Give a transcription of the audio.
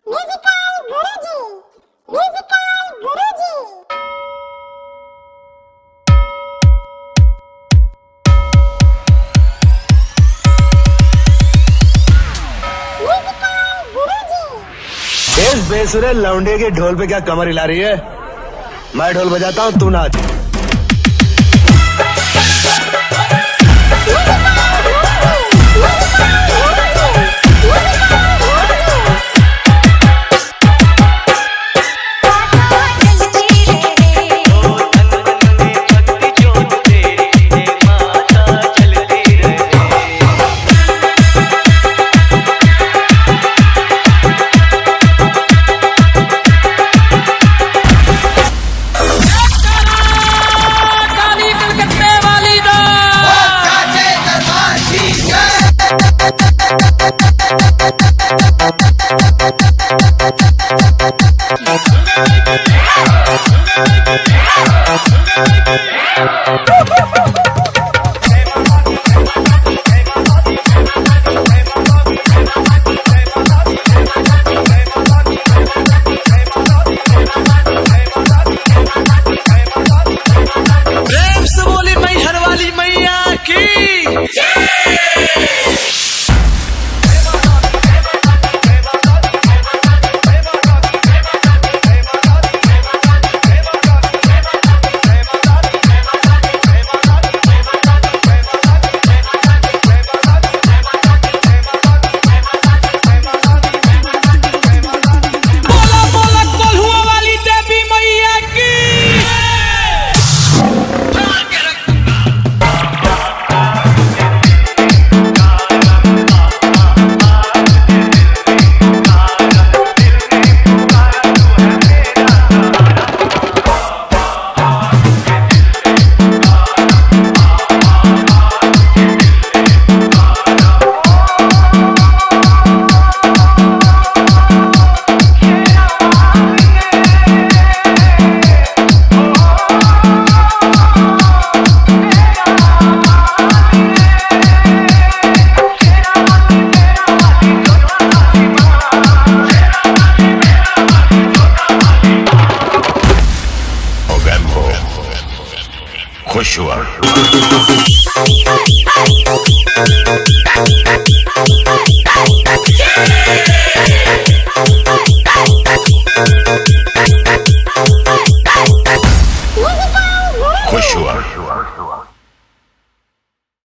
Musical गुरुजी, musical गुरुजी। इस बेसुरे लौंडे के ढोल पे क्या कमर हिला रही है? मैं ढोल बजाता हूँ, तू नाच। प्रेम से बोली मैहर वाली मैया की। खुश हुआ।